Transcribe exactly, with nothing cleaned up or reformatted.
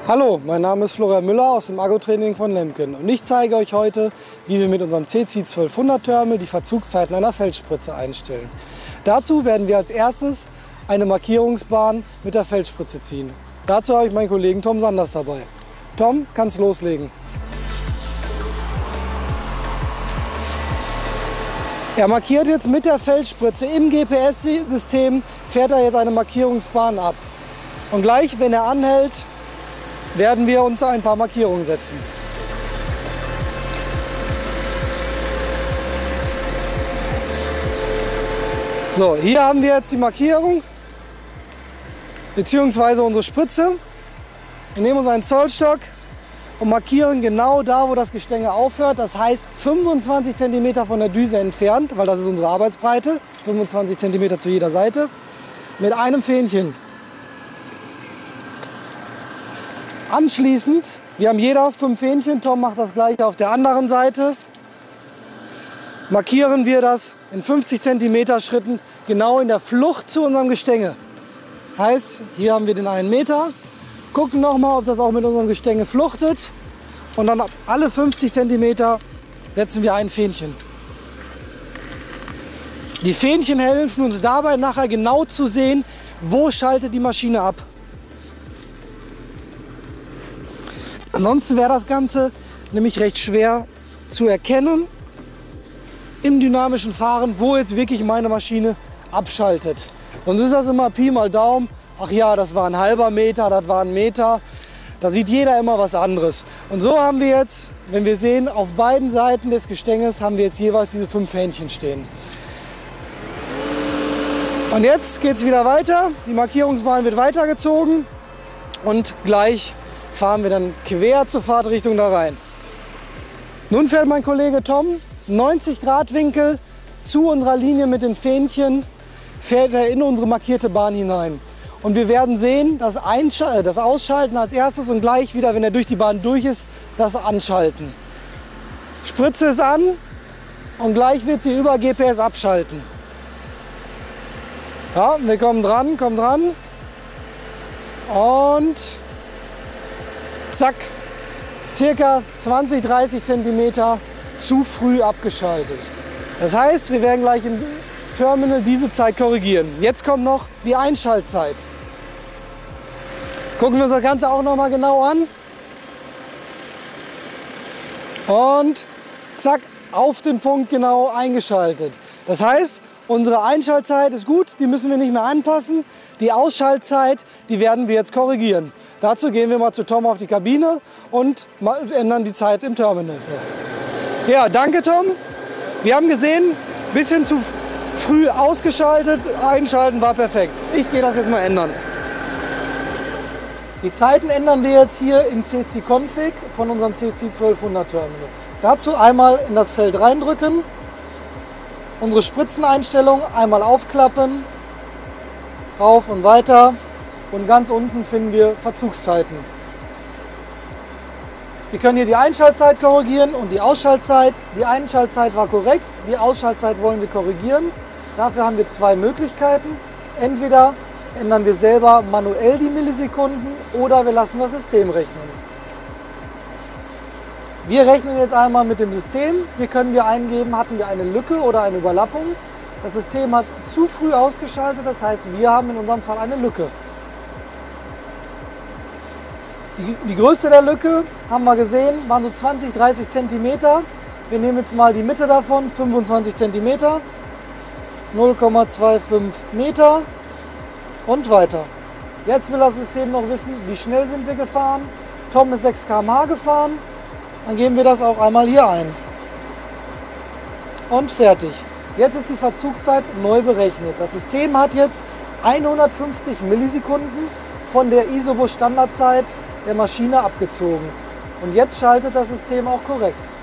Hallo, mein Name ist Florian Müller aus dem Agro-Training von Lemken und ich zeige euch heute, wie wir mit unserem C C zwölfhundert Terminal die Verzugszeiten einer Feldspritze einstellen. Dazu werden wir als erstes eine Markierungsbahn mit der Feldspritze ziehen. Dazu habe ich meinen Kollegen Tom Sanders dabei. Tom, kannst loslegen. Er markiert jetzt mit der Feldspritze im G P S-System, fährt er jetzt eine Markierungsbahn ab. Und gleich, wenn er anhält, werden wir uns ein paar Markierungen setzen. So, hier haben wir jetzt die Markierung bzw. unsere Spritze. Wir nehmen uns einen Zollstock und markieren genau da, wo das Gestänge aufhört. Das heißt fünfundzwanzig Zentimeter von der Düse entfernt, weil das ist unsere Arbeitsbreite, fünfundzwanzig Zentimeter zu jeder Seite, mit einem Fähnchen. Anschließend, wir haben jeder fünf Fähnchen, Tom macht das gleiche auf der anderen Seite, markieren wir das in fünfzig Zentimeter Schritten genau in der Flucht zu unserem Gestänge. Heißt, hier haben wir den einen Meter, gucken nochmal, ob das auch mit unserem Gestänge fluchtet und dann ab alle fünfzig Zentimeter setzen wir ein Fähnchen. Die Fähnchen helfen uns dabei nachher genau zu sehen, wo schaltet die Maschine ab. Ansonsten wäre das Ganze nämlich recht schwer zu erkennen im dynamischen Fahren, wo jetzt wirklich meine Maschine abschaltet. Sonst ist das immer Pi mal Daumen. Ach ja, das war ein halber Meter, das war ein Meter. Da sieht jeder immer was anderes. Und so haben wir jetzt, wenn wir sehen, auf beiden Seiten des Gestänges haben wir jetzt jeweils diese fünf Fähnchen stehen. Und jetzt geht es wieder weiter. Die Markierungsbahn wird weitergezogen und gleich fahren wir dann quer zur Fahrtrichtung da rein. Nun fährt mein Kollege Tom neunzig Grad Winkel zu unserer Linie mit den Fähnchen, fährt er in unsere markierte Bahn hinein. Und wir werden sehen, das, Einschal- das Ausschalten als erstes und gleich wieder, wenn er durch die Bahn durch ist, das Anschalten. Spritze ist an und gleich wird sie über G P S abschalten. Ja, wir kommen dran, kommen dran und zack, circa zwanzig, dreißig Zentimeter zu früh abgeschaltet. Das heißt, wir werden gleich im Terminal diese Zeit korrigieren. Jetzt kommt noch die Einschaltzeit. Gucken wir uns das Ganze auch noch mal genau an. Und zack, auf den Punkt genau eingeschaltet. Das heißt, unsere Einschaltzeit ist gut, die müssen wir nicht mehr anpassen. Die Ausschaltzeit, die werden wir jetzt korrigieren. Dazu gehen wir mal zu Tom auf die Kabine und ändern die Zeit im Terminal. Ja, danke Tom. Wir haben gesehen, ein bisschen zu früh ausgeschaltet, einschalten war perfekt. Ich gehe das jetzt mal ändern. Die Zeiten ändern wir jetzt hier im C C-Config von unserem C C zwölfhundert Terminal. Dazu einmal in das Feld reindrücken, unsere Spritzeneinstellung einmal aufklappen, rauf und weiter und ganz unten finden wir Verzugszeiten. Wir können hier die Einschaltzeit korrigieren und die Ausschaltzeit. Die Einschaltzeit war korrekt, die Ausschaltzeit wollen wir korrigieren. Dafür haben wir zwei Möglichkeiten. Entweder ändern wir selber manuell die Millisekunden oder wir lassen das System rechnen. Wir rechnen jetzt einmal mit dem System. Hier können wir eingeben, hatten wir eine Lücke oder eine Überlappung. Das System hat zu früh ausgeschaltet, das heißt, wir haben in unserem Fall eine Lücke. Die, die Größe der Lücke, haben wir gesehen, waren so zwanzig, dreißig Zentimeter. Wir nehmen jetzt mal die Mitte davon, fünfundzwanzig Zentimeter, null Komma fünfundzwanzig Meter und weiter. Jetzt will das System noch wissen, wie schnell sind wir gefahren. Tom ist sechs Kilometer pro Stunde gefahren. Dann geben wir das auch einmal hier ein. Und fertig. Jetzt ist die Verzugszeit neu berechnet. Das System hat jetzt hundertfünfzig Millisekunden von der Isobus Standardzeit der Maschine abgezogen. Und jetzt schaltet das System auch korrekt.